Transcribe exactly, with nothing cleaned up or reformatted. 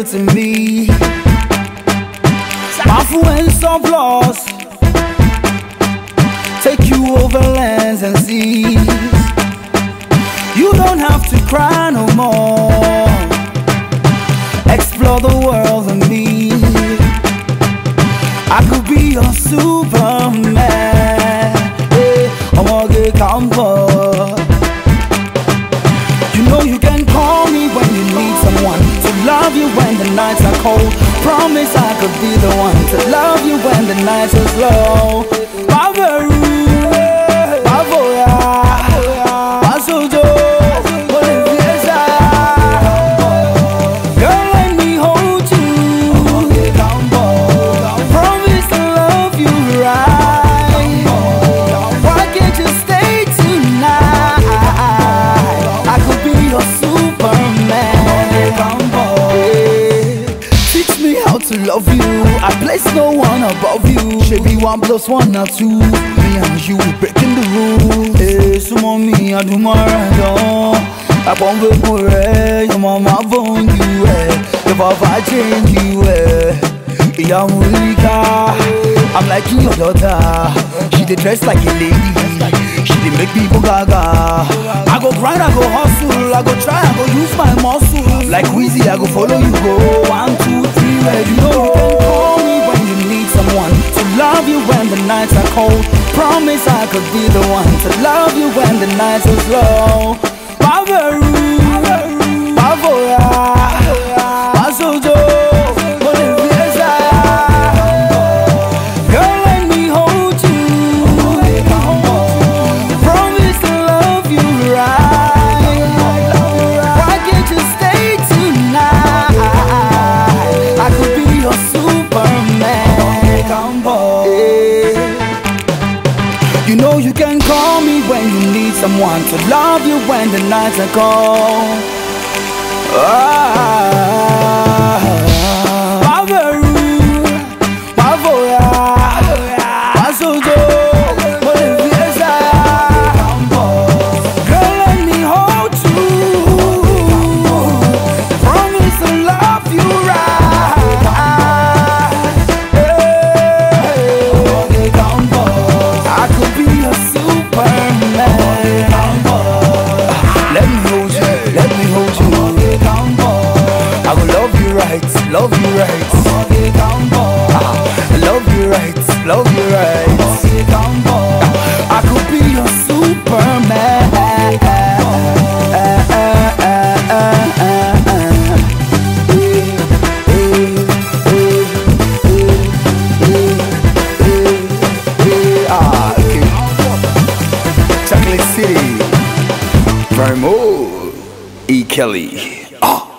real to me. Powerful and surplus, take you over lands and seas. You don't have to cry no more. Explore the world with me. I could be your Superman. Hey, I wanna get comfort. You know you can call me when you need someone to love you when the nights are cold. Promise I could be the one to love you when the nights are slow. Baveru, Bavoya, Basojo. To love you, I place no one above you. Should be one plus one or two. Me and you breaking the rules. Hey, some on me, I do my random. I won't be poor, your mama bone you, eh. If I change you, eh. Yeah, I'm like your daughter. She dey dress like a lady. She dey make people gaga. I go grind, I go hustle. I go try, I go use my muscle. Like Weezy, I go follow you, go one, two, three. You know you can call me when you need someone to love you when the nights are cold. Promise I could be the one to love you when the nights are slow. Baveru, Bavoya, Basojo. Girl, let me hold you. Promise to love you right. Why can't you stay tonight? I could be your Superman. Yeah. You know you can call me when you need someone to love you when the nights are cold. Ah, Baveru, Bavoya, Basojo. Girl, let me hold you. Promise to love you right. I could be a Superman. Let me hold you, let me hold you. I will love you right, love you right. Ah, love you right, love you right. I could be a Superman. Chocolate City, Vermont, E. Kelly. Oh.